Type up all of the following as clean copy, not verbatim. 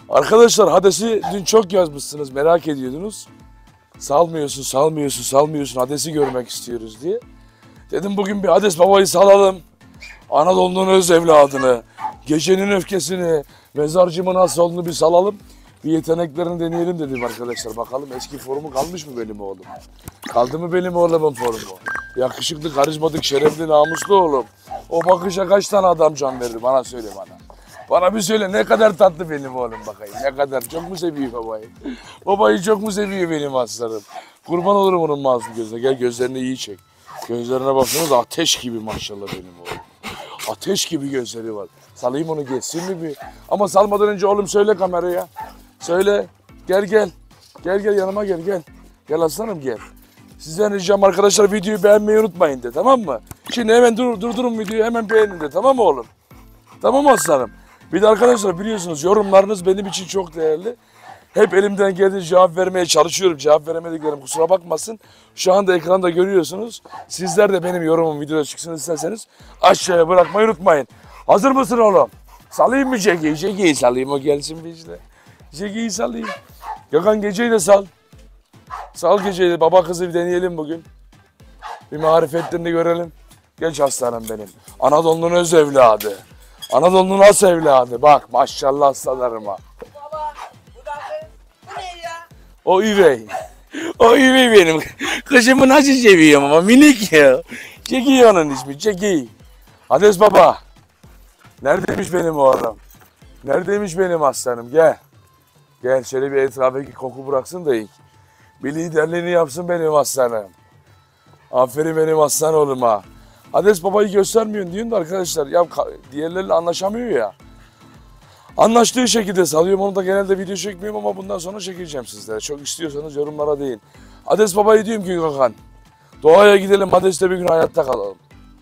Arkadaşlar Hades'i dün çok yazmışsınız, merak ediyordunuz. Salmıyorsun. Hades'i görmek istiyoruz diye. Dedim bugün bir Hades babayı salalım. Anadolu'nun öz evladını, gecenin öfkesini, mezarcımın nasıl olduğunu bir salalım. Bir yeteneklerini deneyelim dedim arkadaşlar. Bakalım eski formu kalmış mı benim oğlum? Kaldı mı benim oğlumun formu? Yakışıklı, karizmatik, şerefli, namuslu oğlum. O bakışa kaç tane adam can verir bana söyle bana. Bana bir söyle ne kadar tatlı benim oğlum bakayım. Ne kadar çok mu seviyor babayı? Babayı çok mu seviyor benim aslanım? Kurban olurum onun masum gözüne. Gel gözlerini iyi çek. Gözlerine baksanız ateş gibi maşallah benim oğlum. Ateş gibi gözleri var. Salayım onu geçsin mi bir? Ama salmadan önce oğlum söyle kameraya. Söyle. Gel yanıma gel. Gel aslanım gel. Sizden ricam arkadaşlar videoyu beğenmeyi unutmayın de tamam mı? Şimdi hemen durdurun videoyu hemen beğenin de tamam mı oğlum? Tamam mı aslanım? Bir de arkadaşlar biliyorsunuz yorumlarınız benim için çok değerli. Hep elimden geldiğince cevap vermeye çalışıyorum. Cevap veremediklerim kusura bakmasın. Şu anda ekranda görüyorsunuz. Sizler de benim yorumum videoda çıksın isterseniz aşağıya bırakmayı unutmayın. Hazır mısın oğlum? Salayım mı Jackie'yi? Jackie'yi salayım o gelsin bir işte. Jackie'yi salayım. Gökhan Gece'yi de sal. Sal Gece'yi de baba kızı bir deneyelim bugün. Bir marifetlerini görelim. Geç aslanım benim. Anadolu'nun öz evladı. Anadolu'nun as evladı. Bak maşallah aslanlarıma. Baba bu da bu ne ya? O üvey. O üvey benim. Kızımı nasıl seviyorum ama minik ya. Jackie onun ismi Jackie. Hades baba. Neredeymiş benim oğlum? Neredeymiş benim aslanım gel. Gel şöyle bir etrafa koku bıraksın da ilk. Bir liderliğini yapsın benim aslanım. Aferin benim aslan oğluma. Hades babayı göstermiyorsun diyorsun da arkadaşlar ya diğerleriyle anlaşamıyor ya. Anlaştığı şekilde salıyorum onu da genelde video çekmiyorum ama bundan sonra çekeceğim sizlere. Çok istiyorsanız yorumlara deyin. Hades babayı diyorum ki Gökhan. Doğaya gidelim Hades'le bir gün hayatta kalalım.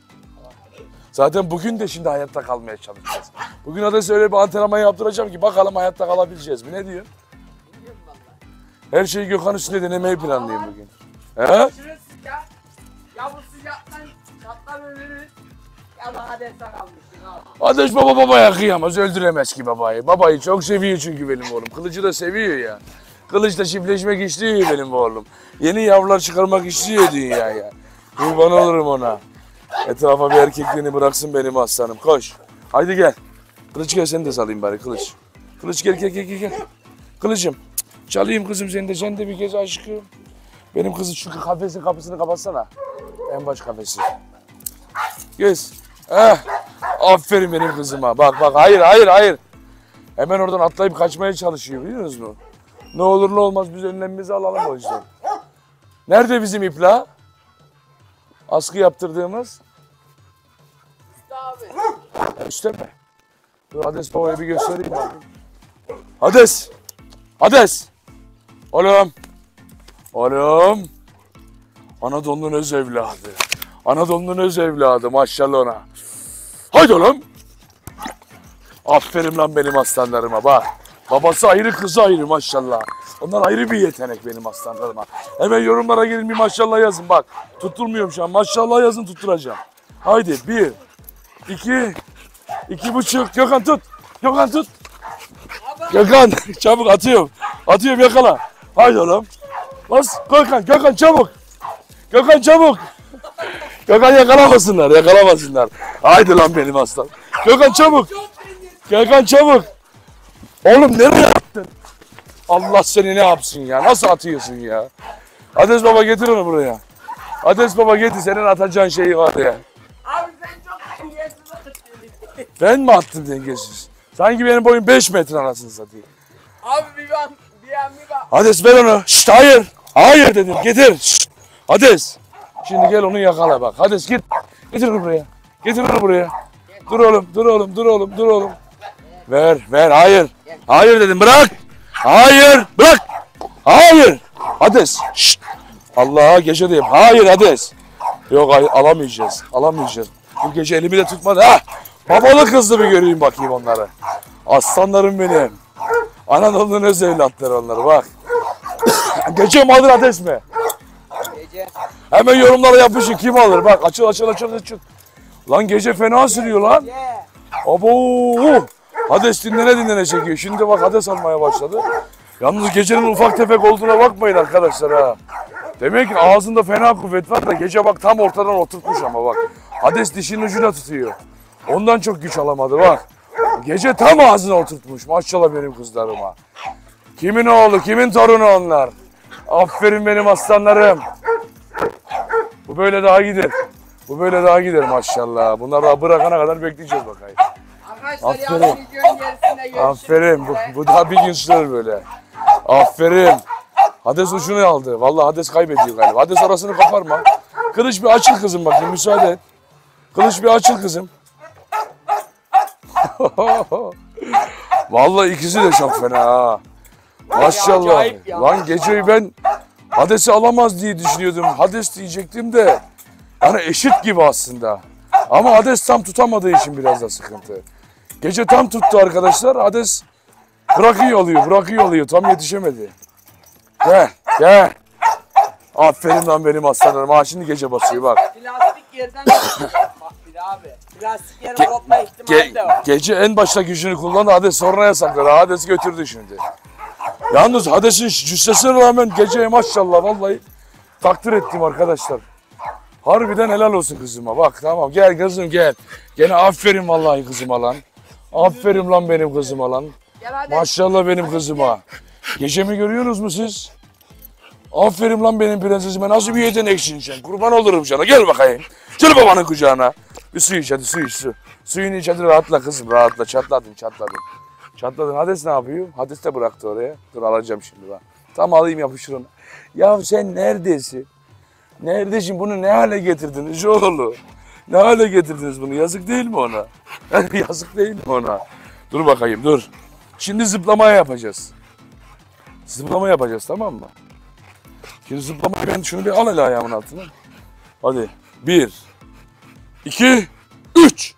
Zaten bugün de şimdi hayatta kalmaya çalışacağız. Bugün Hades'e öyle bir antrenman yaptıracağım ki bakalım hayatta kalabileceğiz mi? Ne diyorsun? Bilmiyorum valla. Her şeyi Gökhan üstünde denemeyi planlıyorum bugün. He? Şurası ya. Ya bu sıcaktan çatlar ölürüz. Ya da hadi sen kalmışsın abi. Hades babaya kıyamaz, öldüremez ki babayı. Babayı çok seviyor çünkü benim oğlum. Kılıcı da seviyor ya. Kılıçla çiftleşmek istiyor benim oğlum. Yeni yavrular çıkarmak istiyor dünyaya. Kurban olurum ona. Etrafa bir erkekliğini bıraksın benim aslanım. Koş. Haydi gel. Kılıç gel seni de salayım bari kılıç. Kılıç gel. Kılıcım. Çalayım kızım seni de. Sen de bir kez aşkım. Benim kızı şu kafesin kapısını kapatsana. En baş kafesi. Göz. Aferin benim kızıma. Bak hayır. Hemen oradan atlayıp kaçmaya çalışıyor biliyor musunuz? Ne olur ne olmaz biz önlemimizi alalım o yüzden. Nerede bizim ipla? Askı yaptırdığımız. Abi. Üstte mi? Dur Hades babaya bir göstereyim abi. Hades. Oğlum. Anadolu'nun öz evladı maşallah ona. Haydi oğlum. Aferin lan benim aslanlarıma bak. Babası ayrı kızı ayrı maşallah. Onlar ayrı bir yetenek benim aslanlarıma. Hemen yorumlara gelin bir maşallah yazın bak. Tutturmuyorum şu an maşallah yazın tutturacağım. Haydi 1, 2, 2,5. Gökhan tut. Gökhan çabuk atıyorum yakala. Haydi oğlum. Bas Gökhan çabuk. Gökhan yakalamasınlar. Haydi lan benim aslan. Gökhan çabuk. Oğlum nereye attın? Allah seni ne yapsın ya? Nasıl atıyorsun ya? Hades baba getir onu buraya. Hades baba getir senin atacağın şeyi var ya. Abi sen çok dengesiz attın. Ben mi attım dengesiz? Sanki benim boyum 5 metre anasını satayım. Abi bir bak. Hades ver onu. Şşt hayır. Hayır dedim getir. Şşt. Hades. Şimdi gel onu yakala bak. Hades git. Getir onu buraya. Dur oğlum. Ver. Hayır dedim bırak. Hayır. Hades. Şşt. Allah'a gece diyeyim. Hayır Hades. Yok alamayacağız. Bu gece elimi de tutmadı. Babalı kızlı bir göreyim bakayım onları. Aslanlarım benim. Anadolu'nun öz evlatları onları bak. Gece mi alır Hades mi? Gece. Hemen yorumlara yapışın kim alır bak açıl. Lan gece fena sürüyor lan. Abo. Hades dinlene çekiyor. Şimdi bak Hades almaya başladı. Yalnız gecenin ufak tefek olduğuna bakmayın arkadaşlar ha. Demek ki ağzında fena kuvvet var da gece bak tam ortadan oturtmuş ama bak. Hades dişinin ucuyla tutuyor. Ondan çok güç alamadı bak. Gece tam ağzına oturtmuş. Maşallah benim kızlarıma. Kimin oğlu, kimin torunu onlar? Aferin benim aslanlarım. Bu böyle daha gider. Bu böyle daha gider maşallah. Bunları daha bırakana kadar bekleyeceğiz bakayım. Arkadaşlar Aferin. yarın videonun gerisinde görüşürüz. Aferin. Bu daha bir gün sürer böyle. Aferin. Hades ucunu aldı. Vallahi Hades kaybediyor galiba. Hades orasını koparma. Kılıç bir açıl kızım bakayım müsaade et. Kılıç bir açıl kızım. Vallahi ikisi de çok fena ha. Maşallah. acayip ya. Lan geceyi ben Hades'i alamaz diye düşünüyordum. Hades diyecektim de. Yani eşit gibi aslında. Ama Hades tam tutamadığı için biraz da sıkıntı. Gece tam tuttu arkadaşlar. Hades bırakıyor oluyor. Tam yetişemedi. Gel. Aferin lan benim aslanlarım. Ha şimdi gece basıyor bak. Plastik yerden bak bir de abi. Plastik yerin kopma ihtimali de var. Gece en başta gücünü kullandı. Hades sonraya sakladı. Hades'i götürdü şimdi. Yalnız Hades'in cüssesine rağmen geceye maşallah vallahi takdir ettim arkadaşlar. Harbiden helal olsun kızıma. Bak tamam gel kızım gel. Gene aferin vallahi kızıma lan. Aferin lan benim kızıma lan. Gel hadi. Maşallah benim kızıma. Gecemi görüyorsunuz mu siz? Aferin lan benim prensesime. Nasıl bir yeteneksin sen? Kurban olurum sana. Gel bakayım. Gel babanın kucağına. Bir su iç hadi su. Suyunu iç hadi rahatla kızım rahatla. Çatladın. Çatladın. Hades ne yapıyor? Hades de bıraktı oraya. Dur alacağım şimdi bak. Tam alayım yapışır onu. Ya sen neredesin? Neredesin? Bunu ne hale getirdiniz oğlu? Ne hale getirdiniz bunu? Yazık değil mi ona? Yazık değil mi ona? Dur bakayım dur. Şimdi zıplamaya yapacağız. Zıplama yapacağız tamam mı? Şimdi zıplamayı ben şunu bir al hele ayağımın altına. Hadi. 1, 2, 3.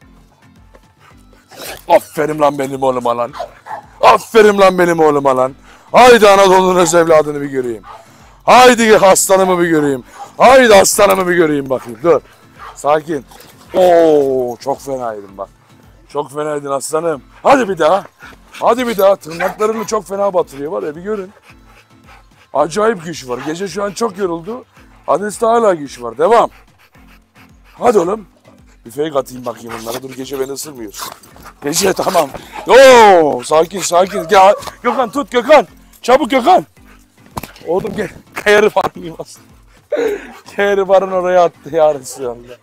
Aferin lan benim oğluma lan. Aferin lan benim oğluma lan. Haydi Anadolu'nun öz evladını bir göreyim. Haydi aslanımı bir göreyim. Haydi aslanımı bir göreyim bakayım. Dur. Sakin. Oo çok fenaydın bak. Çok fenaydın aslanım. Hadi bir daha. Hadi bir daha. Tırnaklarını çok fena batırıyor var ya bir görün. Acayip güç var. Gece şu an çok yoruldu. Hades'te hala güç var. Devam. Hadi oğlum. Bir fake atayım bakayım onlara. Dur gece beni ısırmıyor. Gece tamam. Oo sakin. Gel. Gökhan tut Gökhan. Çabuk Gökhan. Oğlum gel. Kayarı var mıyım aslında? Kayarı varın oraya attı yarın şu anda.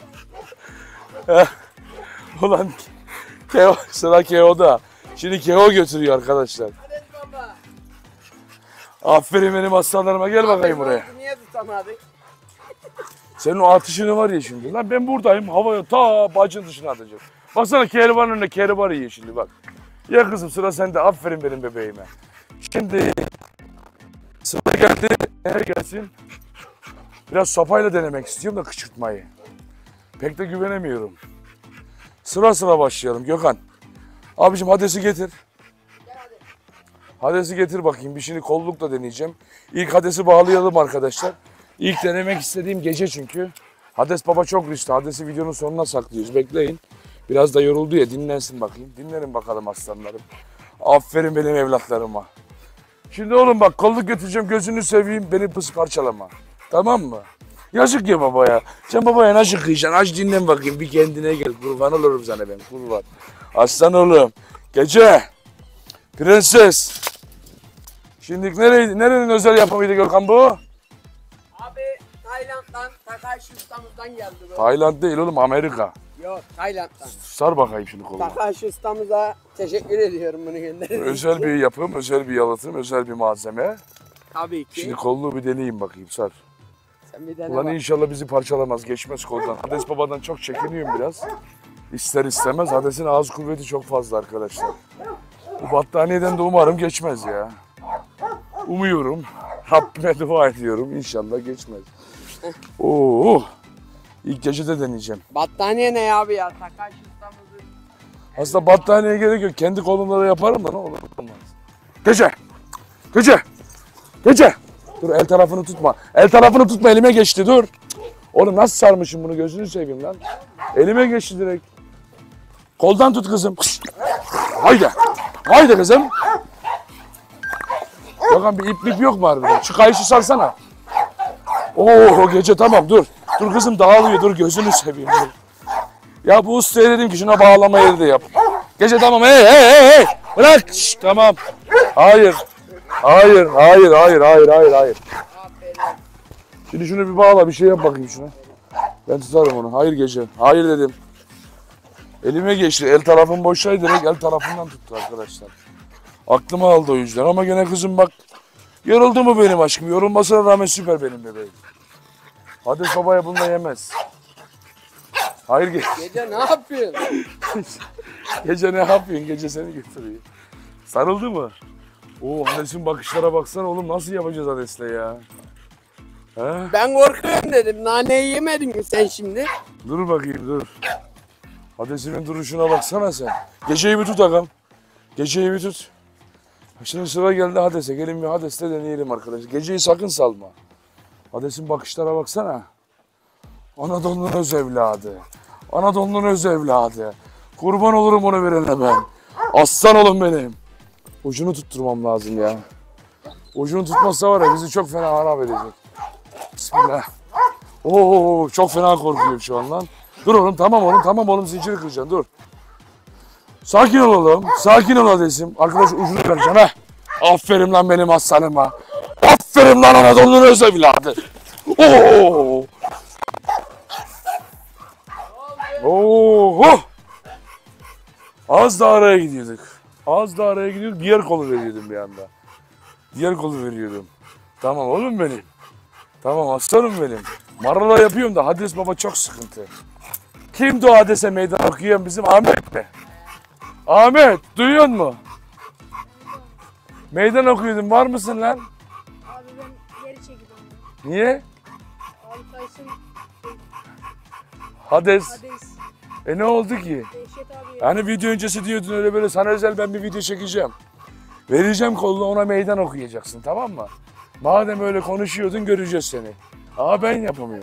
Ulan Keo, sıra Keo'da. Şimdi Keo götürüyor arkadaşlar. Hadi baba. Aferin benim aslanlarıma gel bakayım buraya. Niye tutamadık? Senin o atışını var ya şimdi. Lan ben buradayım havaya ta bacın dışına atacağım. Baksana kehribarın önüne kehribar yiyor şimdi bak. Ya kızım sıra sende aferin benim bebeğime. Şimdi sıra geldi. Nereye gelsin? Biraz sopayla denemek istiyorum da kışkırtmayı. Pek de güvenemiyorum. Sıra başlayalım Gökhan. Abicim Hades'i getir. Hades'i getir bakayım. Bir şimdi kollukla deneyeceğim. İlk Hades'i bağlayalım arkadaşlar. İlk denemek istediğim gece çünkü. Hades baba çok riskli. Hades'i videonun sonuna saklıyoruz. Bekleyin. Biraz da yoruldu ya dinlensin bakayım. Dinlenin bakalım aslanlarım. Aferin benim evlatlarıma. Şimdi oğlum bak kolluk götüreceğim gözünü seveyim beni pıs parçalama. Tamam mı? Yazık ya babaya. Sen babaya nasıl kıyacaksın? Aç dinlen bakayım bir kendine gel. Kurban olurum sana ben kurban. Aslan oğlum. Gece. Prenses. Şimdi nerenin özel yapımıydı Gökhan bu? Abi Tayland'dan Takashi ustamızdan geldi bu. Tayland değil oğlum Amerika. Yok Tayland'dan. Sar bakayım şimdi koluna. Takashi ustamıza teşekkür ediyorum bunu gönderdiğiniz Özel için. bir yapım, özel bir yalıtım, özel bir malzeme. Tabii ki. Şimdi kolluğu bir deneyeyim bakayım sar. Sen bir dene Ulan bak. inşallah bizi parçalamaz, geçmez koldan. Hades babadan çok çekiniyorum biraz. İster istemez Hades'in ağız kuvveti çok fazla arkadaşlar. Bu battaniyeden de umarım geçmez ya. Umuyorum. Rabbime dua ediyorum. İnşallah geçmez. Oo. İlk gecede deneyeceğim. Battaniye ne abi ya? Takashi ustamızın. Aslında battaniyeye gerek yok. Kendi kolumla da yaparım da ne olur olmaz. Gece. Dur el tarafını tutma. El tarafını tutma elime geçti dur. Oğlum nasıl sarmışım bunu gözünü seveyim lan. Elime geçti direkt. Koldan tut kızım. Haydi. Haydi kızım. Bakalım bir ip yok mu harbiden? Şu kayışı salsana. Oo gece tamam dur. Dur kızım dağılıyor dur gözünü seveyim. Dur. Ya bu ustaya dedim ki şuna bağlama yeri de yap. Gece tamam hey. Bırak. Şş, tamam. Hayır. Hayır. Şimdi şunu bir bağla bir şey yap bakayım şuna. Ben tutarım onu. Hayır gece. Hayır dedim. Elime geçti. El tarafım boştaydı. Direkt el tarafından tuttu arkadaşlar. Aklıma aldı o yüzden. Ama gene kızım bak. Yoruldu mu benim aşkım? Yorulmasına rağmen süper benim bebeğim. Hades babaya bunu da yemez. Hayır Gece ne yapıyorsun? Gece ne yapıyorsun? Gece seni götürüyor. Sarıldı mı? Oo Hades'in bakışlara baksana oğlum nasıl yapacağız Hades'le ya? He? Ben korkuyorum dedim. Naneyi yemedin mi sen şimdi? Dur bakayım dur. Hades'imin duruşuna baksana sen. Geceyi bir tut ağam. Geceyi bir tut. Şimdi sıra geldi Hades'e. Gelin bir Hades'le deneyelim arkadaşlar. Geceyi sakın salma. Hades'in bakışlara baksana. Anadolu'nun öz evladı. Anadolu'nun öz evladı. Kurban olurum onu verene ben. Aslan oğlum benim. Ucunu tutturmam lazım ya. Ucunu tutmazsa var ya bizi çok fena harap edecek. Bismillah. Oo çok fena korkuyorum şu an lan. Dur oğlum tamam oğlum zinciri kıracaksın dur. Sakin ol oğlum. Sakin ol Hades'im. Arkadaş ucunu kıracaksın ha. Aferin lan benim aslanıma. Aferin lan Anadolu'nun öz evladı. Oo. Oo. Az da araya gidiyorduk. Diğer kolu veriyordum bir anda. Diğer kolu veriyordum. Tamam oğlum benim. Tamam aslanım benim. Marala yapıyorum da Hades baba çok sıkıntı. Kimdi o Hades'e meydan okuyan bizim Ahmet mi? Ahmet duyuyor musun? Meydan okuyordun var mısın lan? Abi ben geri çekildim. Niye? Abi Tyson Hades. Hades. Ne oldu ki? Dehşet abi. Yani video öncesi diyordun öyle böyle sana özel ben bir video çekeceğim. Vereceğim kolunu ona meydan okuyacaksın tamam mı? Madem öyle konuşuyordun göreceğiz seni. Aa ben yapamıyorum.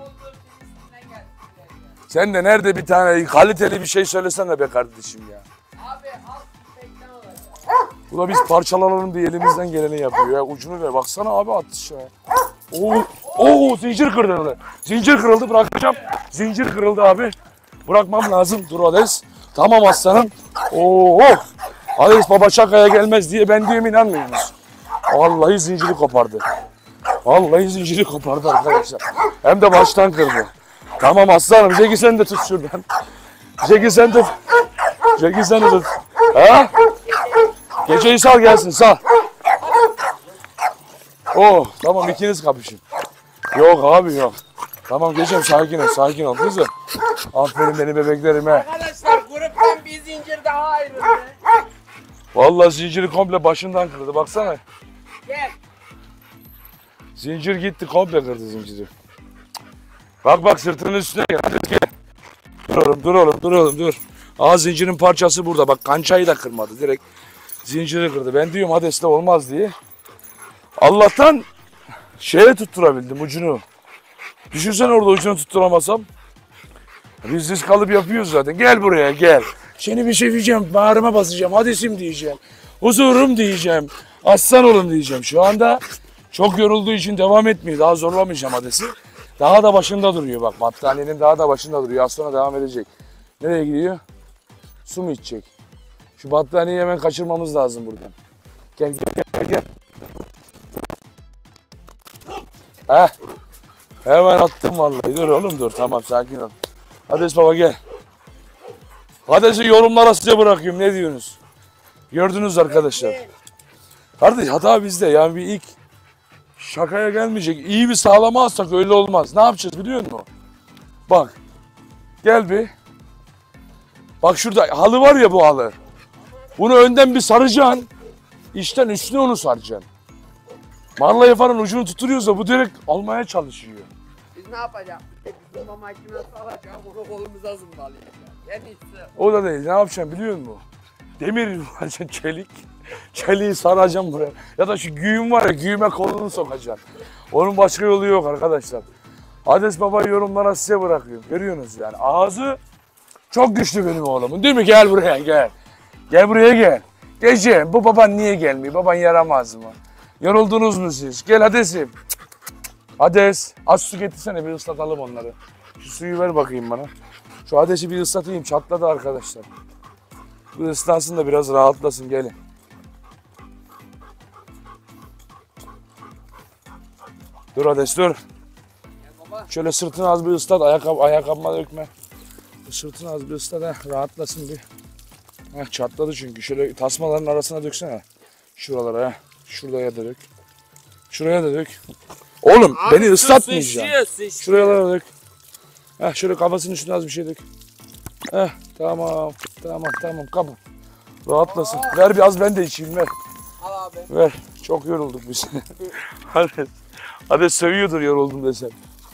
Sen de nerede bir tane kaliteli bir şey söylesene be kardeşim ya. Abi al tekten olacak. Bu da biz parçalanalım diye elimizden geleni yapıyor ya. Ucunu ver baksana abi atış ya. Oo zincir kırıldı. Zincir kırıldı bırakacağım. Zincir kırıldı abi. Bırakmam lazım. Dur Hades. Tamam aslanım. Oo. Hades baba şakaya gelmez diye ben diyorum inanmıyorsunuz. Vallahi zinciri kopardı. Vallahi zinciri kopardı arkadaşlar. Hem de baştan kırdı. Tamam aslanım. Zeki sen de tut şuradan. Zeki sen de tut. Ha? Geceyi sal gelsin sal. Oh tamam ikiniz kapışın. Yok abi yok. Tamam Gecem sakin ol kızım. Aferin benim bebeklerime. Arkadaşlar gruptan bir zincir daha ayrıldı. Vallahi zinciri komple başından kırdı baksana. Gel. Zincir gitti komple kırdı zinciri. Bak sırtının üstüne gel. Hadi gel. Dur oğlum. Aa zincirin parçası burada. Bak kançayı da kırmadı. Direkt zinciri kırdı. Ben diyorum Hades'le olmaz diye. Allah'tan şeye tutturabildim ucunu. Düşünsene orada ucunu tutturamasam. Biz kalıp yapıyoruz zaten. Gel buraya gel. Seni bir seveceğim. Bağrıma basacağım. Hades'im diyeceğim. Huzurum diyeceğim. Aslan oğlum diyeceğim. Şu anda çok yorulduğu için devam etmiyor. Daha zorlamayacağım Hades'i. Daha da başında duruyor bak. Battaniyenin daha da başında duruyor. Az sonra devam edecek. Nereye gidiyor? Su mu içecek? Şu battaniyeyi hemen kaçırmamız lazım buradan. Gel. Heh. Hemen attım vallahi. Dur oğlum dur. Tamam sakin ol. Hades baba gel. Hades'i yorumlara size bırakıyorum. Ne diyorsunuz? Gördünüz arkadaşlar. Kardeş hata bizde. Yani bir ilk şakaya gelmeyecek. İyi bir sağlama alsak öyle olmaz. Ne yapacağız biliyor musun? Bak. Gel bir. Bak şurada halı var ya bu halı. Bunu önden bir saracaksın. İçten üstüne onu saracaksın. Marlaya falan ucunu tutuyorsa bu direkt almaya çalışıyor. Biz ne yapacağız? Zımba makinesi alacağız. Bunu kolumuza zımbalayacağız. En iyisi. O da değil. Ne yapacaksın biliyor musun? Demir alacaksın çelik. Çeliği saracaksın buraya. Ya da şu güğüm var ya güğüme kolunu sokacaksın. Onun başka yolu yok arkadaşlar. Hades baba yorumlara size bırakıyorum. Görüyorsunuz yani. Ağzı çok güçlü benim oğlumun. Değil mi? Gel buraya gel. Gel buraya gel. Gece bu baban niye gelmiyor? Baban yaramaz mı? Yoruldunuz mu siz? Gel Hades'im. Hades. Az su getirsene bir ıslatalım onları. Şu suyu ver bakayım bana. Şu Hades'i bir ıslatayım. Çatladı arkadaşlar. Bir ıslansın da biraz rahatlasın. Gelin. Dur Hades dur. Gel baba. Şöyle sırtını az bir ıslat. Ayakkabıma dökme. Sırtını az bir ıslat. Rahatlasın bir. Çatladı çünkü. Şöyle tasmaların arasına döksene. Şuralara. Şuraya da dök. Şuraya da dök. Oğlum Abi, beni ıslatmayacaksın. sıçrıyor. Şuraya dök. Şöyle kafasının üstüne az bir şey dök. Tamam. Tamam. Kapı. Rahatlasın. Ver bir az ben de içeyim ver. Al abi. Ver. Çok yorulduk biz. Hadi seviyordur yoruldum desem.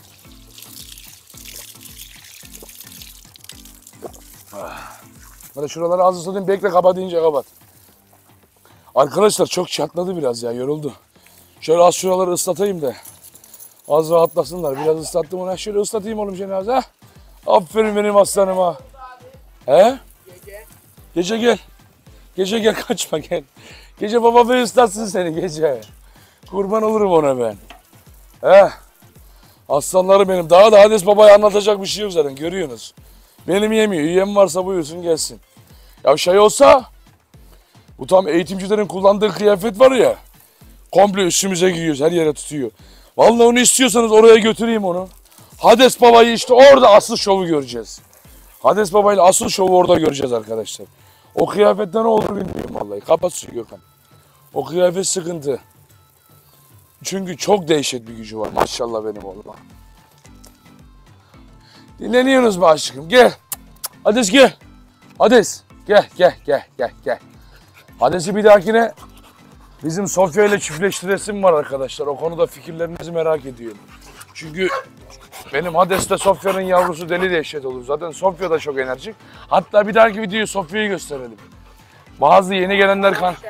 Hadi şuraları az ıslatayım. Bekle kapat deyince kapat. Arkadaşlar çok çatladı biraz ya yoruldu. Şöyle az şuraları ıslatayım da. Az rahatlasınlar. Biraz ıslattım ona. Şöyle ıslatayım oğlum seni az ha. Aferin benim aslanıma. He? Gece gel. Gece gel kaçma gel. Gece baba bir ıslatsın seni gece. Kurban olurum ona ben. He? Aslanlarım benim. Daha da Hades babaya anlatacak bir şey yok zaten görüyorsunuz. Benim yemiyor. Yiyem varsa buyursun gelsin. Ya şey olsa bu tam eğitimcilerin kullandığı kıyafet var ya. Komple üstümüze giyiyoruz. Her yere tutuyor. Vallahi onu istiyorsanız oraya götüreyim onu. Hades babayı işte orada asıl şovu göreceğiz. Hades babayla asıl şovu orada göreceğiz arkadaşlar. O kıyafette ne olur bilmiyorum vallahi. Kapat suyu Gökhan. O kıyafet sıkıntı. Çünkü çok dehşet bir gücü var maşallah benim oğluma. Dinleniyorsunuz mu aşkım? Gel. Hades gel. Hades. Gel. Hades'i bir dahakine bizim Sofya ile çiftleştiresim var arkadaşlar. O konuda fikirlerinizi merak ediyorum. Çünkü benim Hades'te Sofya'nın yavrusu deli dehşet olur. Zaten Sofya da çok enerjik. Hatta bir dahaki videoyu Sofya'yı gösterelim. Bazı yeni gelenler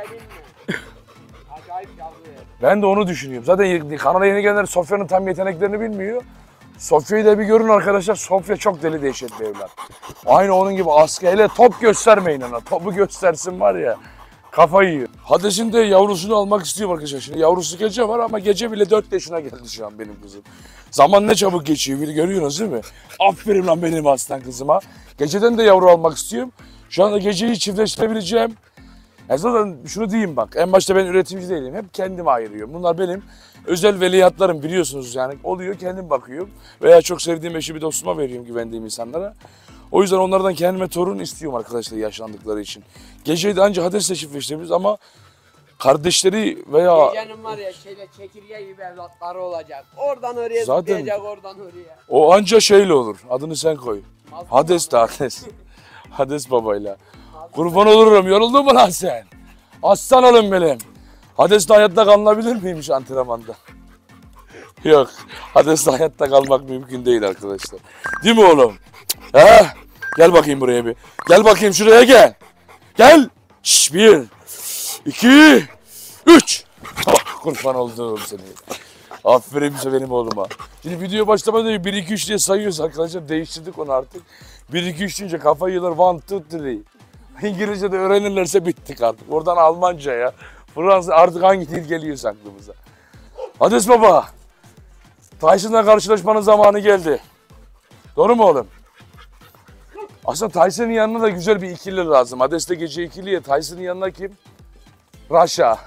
Acayip yavru ya. Ben de onu düşünüyorum. Zaten kanala yeni gelenler Sofya'nın tam yeteneklerini bilmiyor. Sofya'yı da bir görün arkadaşlar. Sofya çok deli dehşet bir evlat. Aynı onun gibi asker. Hele top göstermeyin ona. Topu göstersin var ya. Kafayı yiyor. Hades'in de yavrusunu almak istiyorum arkadaşlar. Şimdi yavrusu gece var ama gece bile 4 yaşına geldi şu an benim kızım. Zaman ne çabuk geçiyor. Bir görüyorsunuz değil mi? Aferin lan benim aslan kızıma. Geceden de yavru almak istiyorum. Şu anda geceyi çiftleştirebileceğim. Zaten şunu diyeyim bak. En başta ben üretimci değilim. Hep kendime ayırıyorum. Bunlar benim özel veliahtlarım biliyorsunuz yani. Oluyor kendim bakıyorum. Veya çok sevdiğim eşi bir dostuma veriyorum güvendiğim insanlara. O yüzden onlardan kendime torun istiyorum arkadaşlar yaşlandıkları için. Geceyi de ancak Hades'le çiftleştirebiliriz ama kardeşleri veya... Gecenin var ya çekirge gibi evlatları olacak. Oradan oraya Zaten- zıplayacak oradan oraya. O anca şeyle olur. Adını sen koy. Mazlum Hades de Hades. Hades babayla. Kurban olurum. Yoruldun mu lan sen? Aslan oğlum benim. Hades'le hayatta kalınabilir miymiş antrenmanda? Yok. Hades'le hayatta kalmak mümkün değil arkadaşlar. Değil mi oğlum? He? Gel bakayım buraya bir. Gel bakayım şuraya gel. Gel. Şş, 1, 2, 3. Kurban olduğum seni. Aferin bize benim oğluma. Şimdi video başlamadan 1, 2, 3 diye sayıyoruz arkadaşlar. Değiştirdik onu artık. 1, 2, 3 deyince kafa yiyorlar. 1, 2, 3. İngilizce de öğrenirlerse bittik artık. Oradan Almanca'ya, Fransız artık hangi dil geliyorsa aklımıza. Hades baba. Tyson'la karşılaşmanın zamanı geldi. Doğru mu oğlum? Aslında Tyson'ın yanına da güzel bir ikili lazım. Hades'te gece ikiliye. Tyson'ın yanına kim? Rasha.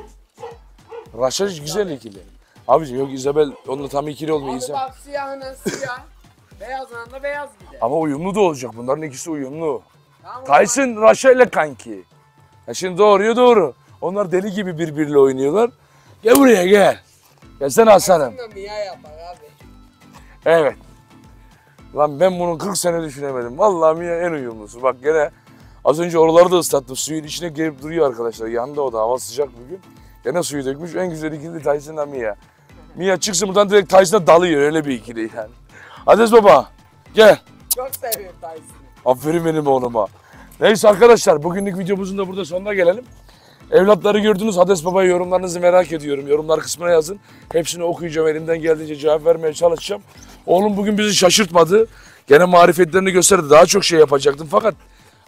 Rasha güzel ikili. Abici yok İzabel onunla tam ikili olmuyor. Abi bak siyahına siyah. Beyazına da beyaz gider. Ama uyumlu da olacak. Bunların ikisi uyumlu. Tamam, Tyson Rasha ile kanki. Ya şimdi doğruya doğru. Onlar deli gibi birbiriyle oynuyorlar. Gel buraya gel. Gelsene aslanım. Aslında Mia yapar abi. Evet. Lan ben bunu 40 sene düşünemedim. Vallahi Mia en uyumlusu. Bak gene az önce oraları da ıslattım. Suyun içine girip duruyor arkadaşlar. Yanında o da hava sıcak bugün. Gene suyu dökmüş. En güzel ikili Tyson'la Mia. Mia çıksın buradan direkt Tyson'a dalıyor. Öyle bir ikili yani. Hades baba gel. Çok seviyorum Tyson'ı. Aferin benim oğluma. Neyse arkadaşlar bugünlük videomuzun da burada sonuna gelelim. Evlatları gördünüz. Hades babaya yorumlarınızı merak ediyorum. Yorumlar kısmına yazın. Hepsini okuyacağım. Elimden geldiğince cevap vermeye çalışacağım. Oğlum bugün bizi şaşırtmadı. Gene marifetlerini gösterdi. Daha çok şey yapacaktım fakat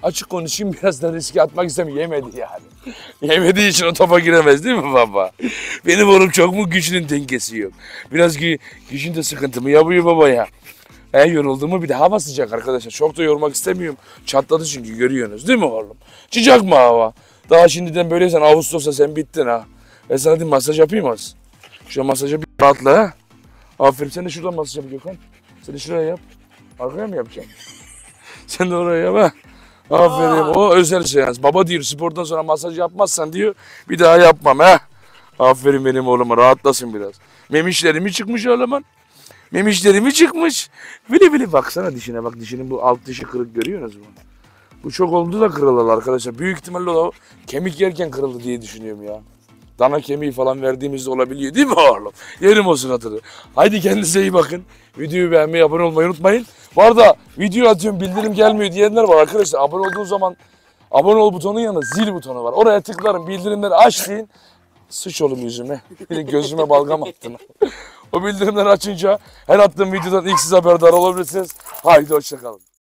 Açık konuşayım, biraz da riske atmak istemiyor. Yemedi yani. Yemediği için o topa giremez değil mi baba? Benim oğlum çok mu güçlünün dengesi yok. Biraz gücün de sıkıntı mı yapıyor baba ya? Yoruldu mu bir de hava sıcak arkadaşlar. Çok da yormak istemiyorum. Çatladı çünkü görüyorsunuz değil mi oğlum? Sıcak mı hava? Daha şimdiden böyleysen Ağustos'ta sen bittin ha. Ben sana bir masaj yapayım az. Şu masaja bir rahatla ha. Aferin, sen de şuradan masaj yap Gökhan. Sen de şuraya yap. Arkaya mı yapacaksın? Sen de oraya yap ha. Aferin, o özel şey yani. Baba diyor spordan sonra masaj yapmazsan diyor bir daha yapmam ha. Aferin benim oğluma, rahatlasın biraz. Memişlerimi çıkmış oğlumun. Memişlerimi çıkmış. Vili vili baksana dişine bak, dişinin bu alt dişi kırık, görüyorsunuz mu? Bu çok oldu da kırılır arkadaşlar. Büyük ihtimalle o kemik yerken kırıldı diye düşünüyorum ya. Dana kemiği falan verdiğimizde olabiliyor değil mi oğlum? Yerim o suratını. Haydi kendinize iyi bakın. Videoyu beğenmeyi, abone olmayı unutmayın. Bu arada video atıyorum bildirim gelmiyor diyenler var arkadaşlar. Abone olduğu zaman abone ol butonunun yanında zil butonu var. Oraya tıklarım, bildirimleri aç deyin. Sıç oğlum yüzüme. Bir de gözüme balgam attın. O bildirimleri açınca her attığım videodan ilk siz haberdar olabilirsiniz. Haydi hoşça kalın.